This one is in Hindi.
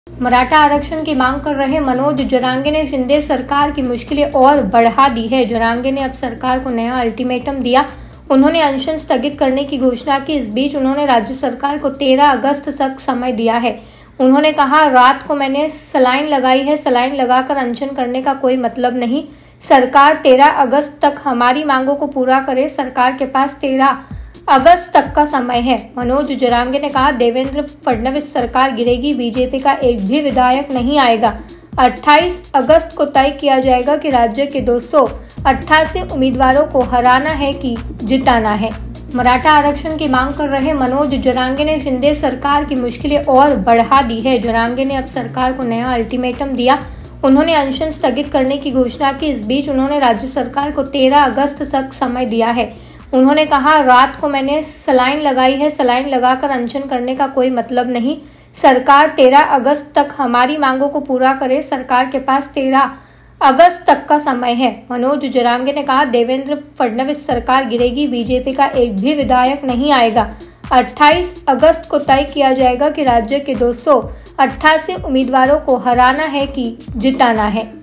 मराठा आरक्षण की मांग कर रहे मनोज जरांगे ने शिंदे सरकार की मुश्किलें और बढ़ा दी है। जरांगे ने अब सरकार को नया अल्टीमेटम दिया। उन्होंने अनशन स्थगित करने की घोषणा की। इस बीच उन्होंने राज्य सरकार को 13 अगस्त तक समय दिया है। उन्होंने कहा, रात को मैंने सलाइन लगाई है, सलाइन लगाकर अनशन करने का कोई मतलब नहीं। सरकार 13 अगस्त तक हमारी मांगों को पूरा करे। सरकार के पास 13 अगस्त तक का समय है। मनोज जरांगे ने कहा, देवेंद्र फडणवीस सरकार गिरेगी, बीजेपी का एक भी विधायक नहीं आएगा। 28 अगस्त को तय किया जाएगा कि राज्य के 288 उम्मीदवारों को हराना है कि जिताना है। मराठा आरक्षण की मांग कर रहे मनोज जरांगे ने शिंदे सरकार की मुश्किलें और बढ़ा दी है। जरांगे ने अब सरकार को नया अल्टीमेटम दिया। उन्होंने अनशन स्थगित करने की घोषणा की। इस बीच उन्होंने राज्य सरकार को 13 अगस्त तक समय दिया है। उन्होंने कहा, रात को मैंने सलाइन लगाई है, सलाइन लगाकर अनशन करने का कोई मतलब नहीं। सरकार 13 अगस्त तक हमारी मांगों को पूरा करे। सरकार के पास 13 अगस्त तक का समय है। मनोज जरांगे ने कहा, देवेंद्र फडणवीस सरकार गिरेगी, बीजेपी का एक भी विधायक नहीं आएगा। 28 अगस्त को तय किया जाएगा कि राज्य के 288 उम्मीदवारों को हराना है कि जिताना है।